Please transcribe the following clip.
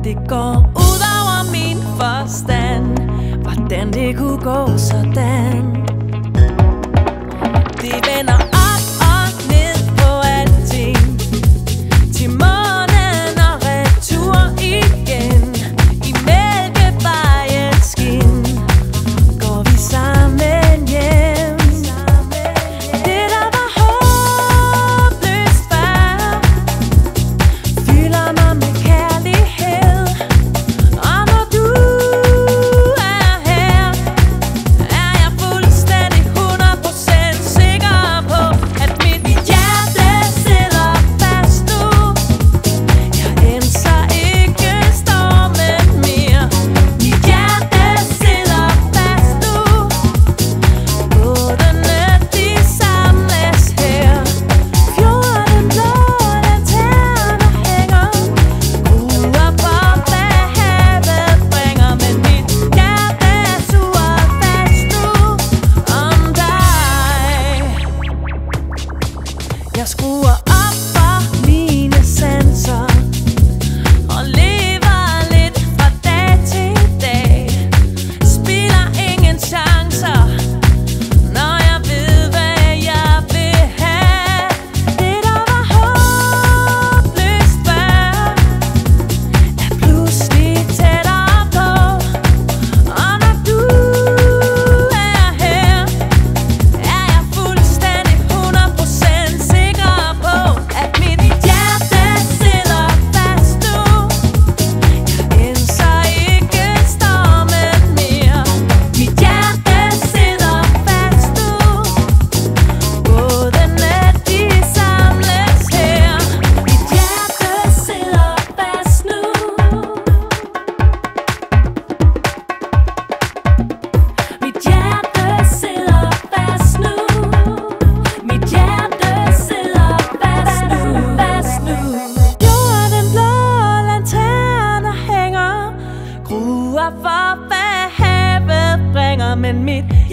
det går ud over min forstand, hvordan det kunne gå sådan. Det vender op og ned på alting, til månen og retur igen. I Mælkevejens skin går vi sammen hjem. Det der var håbløst før, fylder mig med kærlighed. Og når du er her, er jeg fuldstændig 100% sikker på, at mit hjerte sidder fast nu. Jeg enser ikke stormen mere. Mit hjerte sidder fast nu. Bådene de samles her. Fjorden blå, lanterner hænger. Gruer på, hvad havet bringer. Men mit hjerte suger fast nu om dig. Jeg skruer op for mine sanser og lever lidt fra dag til dag. Spilder ingen chancer, når jeg ved, hvad jeg vil have. Det der var håbløst før, er pludselig tættere på. Og når du er her, er jeg fuldstændig 100% sikker på, at mit hjerte sidder fast nu. Jeg enser ikke stormen mere. Mit hjerte sidder fast nu. Bådene de samles her. Mit hjerte sidder fast nu. Mit hjerte sidder fast nu. Mit hjerte sidder fast nu, fast nu. Jorden blå, lanterner hænger. Gruer for, hvad havet bringer. Men mit